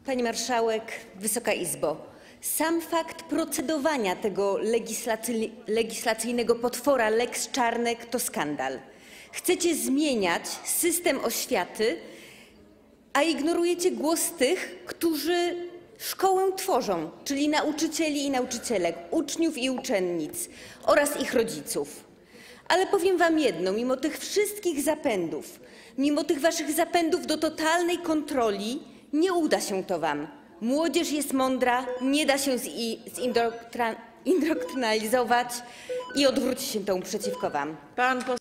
Pani Marszałek, Wysoka Izbo, sam fakt procedowania tego legislacyjnego potwora Lex Czarnek to skandal. Chcecie zmieniać system oświaty, a ignorujecie głos tych, którzy szkołę tworzą, czyli nauczycieli i nauczycielek, uczniów i uczennic oraz ich rodziców. Ale powiem wam jedno, mimo tych wszystkich zapędów, mimo tych waszych zapędów do totalnej kontroli, nie uda się to wam. Młodzież jest mądra, nie da się zindoktrinalizować i odwróci się to przeciwko wam.